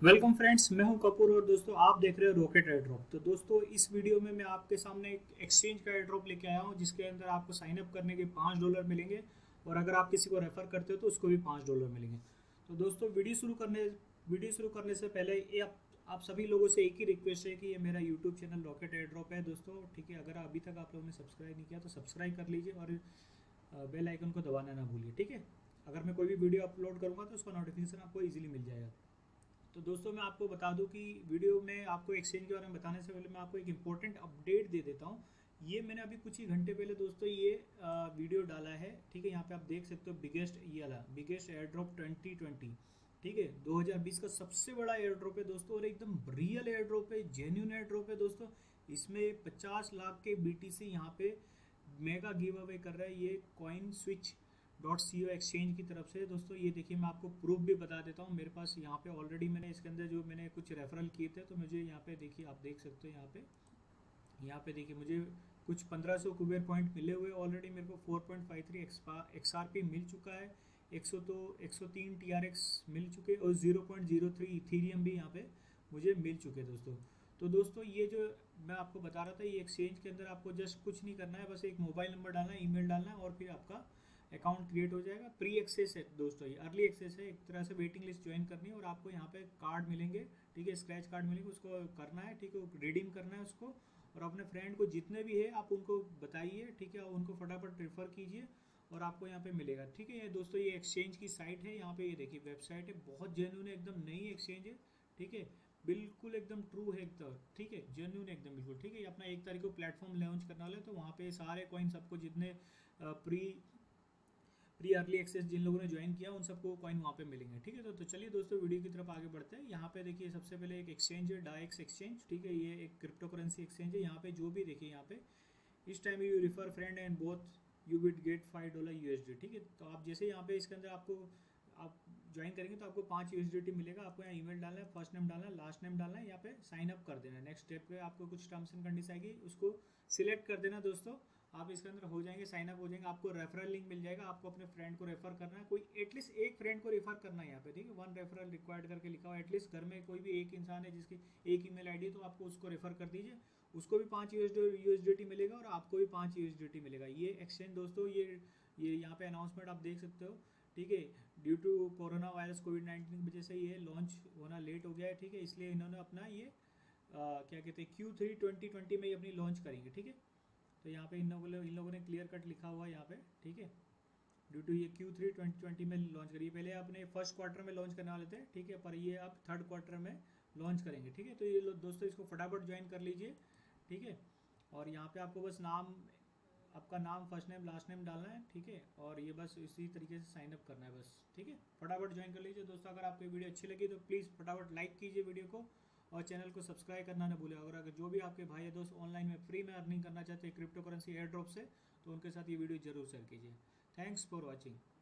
Welcome friends, मैं हूं कपूर और दोस्तों आप देख रहे हो रॉकेट एयर ड्रॉप। तो दोस्तों इस वीडियो में मैं आपके सामने एक एक्सचेंज का एयर ड्रॉप लेके आया हूं जिसके अंदर आपको साइन अप करने के $5 मिलेंगे और अगर आप किसी को रेफर करते हो तो उसको भी $5 मिलेंगे। तो दोस्तों वीडियो शुरू करने से पहले ये आप सभी लोगों से एक ही रिक्वेस्ट है कि ये मेरा YouTube channel rocket air drop है दोस्तों, ठीक है। अगर अभी तक आप लोगों ने सब्सक्राइब नहीं किया तो सब्सक्राइब कर लीजिए और बेल आइकन को दबाना ना भूलिए, ठीक है। अगर मैं कोई भी वीडियो अपलोड करूँगा तो उसका नोटिफिकेशन आपको ईजिली मिल जाएगा। तो दोस्तों मैं आपको बता दूं कि वीडियो में आपको एक्सचेंज के बारे में बताने से पहले मैं आपको एक इम्पोर्टेंट अपडेट दे देता हूं। ये मैंने अभी कुछ ही घंटे पहले दोस्तों ये वीडियो डाला है, ठीक है। यहाँ पे आप देख सकते हो बिगेस्ट एयर ड्रॉप 2020, ठीक है। 2020 का सबसे बड़ा एयर ड्रॉप है दोस्तों और एकदम रियल एयर ड्रॉप है, जेन्यून एयर ड्रॉप है दोस्तों। इसमें 50 लाख के BTC यहाँ पे मेगा गिव अवे कर रहा है ये कॉइन स्विच .co एक्सचेंज की तरफ से दोस्तों। ये देखिए मैं आपको प्रूफ भी बता देता हूँ। मेरे पास यहाँ पे ऑलरेडी मैंने इसके अंदर जो मैंने कुछ रेफरल किए थे तो मुझे यहाँ पे देखिए, आप देख सकते हो यहाँ पे देखिए मुझे कुछ 1500 कुबेर पॉइंट मिले हुए ऑलरेडी। मेरे को 4.53 XRP मिल चुका है, 103 TRX मिल चुके और 0.03 इथीरियम भी यहाँ पे मुझे मिल चुके दोस्तों। तो दोस्तों ये जो मैं आपको बता रहा था, ये एक्सचेंज के अंदर आपको जस्ट कुछ नहीं करना है, बस एक मोबाइल नंबर डालना है, ईमेल डालना है और फिर आपका अकाउंट क्रिएट हो जाएगा। प्री एक्सेस है दोस्तों, ये अर्ली एक्सेस है, एक तरह से वेटिंग लिस्ट ज्वाइन करनी है और आपको यहाँ पे कार्ड मिलेंगे, ठीक है, स्क्रैच कार्ड मिलेंगे, उसको करना है, ठीक है, रिडीम करना है उसको। और अपने फ्रेंड को जितने भी है आप उनको बताइए, ठीक है, उनको फटाफट रेफर कीजिए और आपको यहाँ पे मिलेगा, ठीक है। ये दोस्तों ये एक्सचेंज की साइट है, यहाँ पे ये देखिए वेबसाइट है, बहुत जेन्यून है, एकदम नई एक्सचेंज है, ठीक है, बिल्कुल एकदम ट्रू है एकदम, ठीक है, जेन्यून एकदम बिल्कुल, ठीक है। ये अपना 1 तारीख को प्लेटफॉर्म लॉन्च करने वाला है तो वहाँ पे सारे कॉइन सबको जितने प्री प्री अर्ली एक्सेस जिन लोगों ने ज्वाइन किया उन सबको कॉइन वहाँ पे मिलेंगे, ठीक है। तो चलिए दोस्तों वीडियो की तरफ आगे बढ़ते हैं। यहाँ पे देखिए सबसे पहले एक एक्सचेंज है डाइक्स एक्सचेंज, ठीक है, ये एक क्रिप्टो करेंसी एक्सचेंज है। यहाँ पे जो भी देखिए यहाँ पे इस time you refer friend and both you will get $5 USD, ठीक है। तो आप जैसे यहाँ पे इसके अंदर आपको आप ज्वाइन करेंगे तो आपको 5 USDT मिलेगा। आपको यहाँ ईमेल डालना है, फर्स्ट नेम डालना है, लास्ट नेम डालना है, यहाँ पे साइन अप कर देना है। नेक्स्ट स्टेप पे आपको कुछ टर्म्स एंड कंडीशन आएगी, उसको सिलेक्ट कर देना दोस्तों। आप इसके अंदर हो जाएंगे, साइन अप हो जाएंगे, आपको रेफरल लिंक मिल जाएगा। आपको अपने फ्रेंड को रेफर करना है, कोई एटलीस्ट एक फ्रेंड को रेफर करना है यहाँ पे, ठीक है। 1 रेफरल रिक्वायर्ड करके लिखा हुआ है। एटलीस्ट घर में कोई भी एक इंसान है जिसकी एक ईमेल आईडी है तो आपको उसको रेफर कर दीजिए, उसको भी 5 USDT मिलेगा और आपको भी 5 USDT मिलेगा। ये एक्सचेंज दोस्तों ये यहाँ पे अनाउंसमेंट आप देख सकते हो, ठीक है। ड्यू टू कोरोना वायरस कोविड-19 की वजह से ये लॉन्च होना लेट हो गया है, ठीक है, इसलिए इन्होंने अपना ये क्या कहते हैं Q3 2020 में ये अपनी लॉन्च करेंगे, ठीक है। तो यहाँ पे इन लोगों ने क्लियर कट लिखा हुआ है यहाँ पे, ठीक है। ड्यू टू ये Q3 2020 में लॉन्च करिए, पहले अपने फर्स्ट क्वार्टर में लॉन्च करने वाले थे, ठीक है, पर ये आप थर्ड क्वार्टर में लॉन्च करेंगे, ठीक है। तो ये दोस्तों इसको फटाफट ज्वाइन कर लीजिए, ठीक है। और यहाँ पे आपको बस आपका नाम, फर्स्ट नेम, लास्ट नेम डालना है, ठीक है, और ये बस इसी तरीके से साइन अप करना है बस, ठीक है। फटाफट ज्वाइन कर लीजिए दोस्तों। अगर आपको वीडियो अच्छी लगी तो प्लीज़ फटाफट लाइक कीजिए वीडियो को और चैनल को सब्सक्राइब करना ना भूलें। अगर जो भी आपके भाई या दोस्त ऑनलाइन में फ्री में अर्निंग करना चाहते हैं क्रिप्टो करेंसी एयर ड्रॉप से तो उनके साथ ये वीडियो जरूर शेयर कीजिए। Thanks for watching.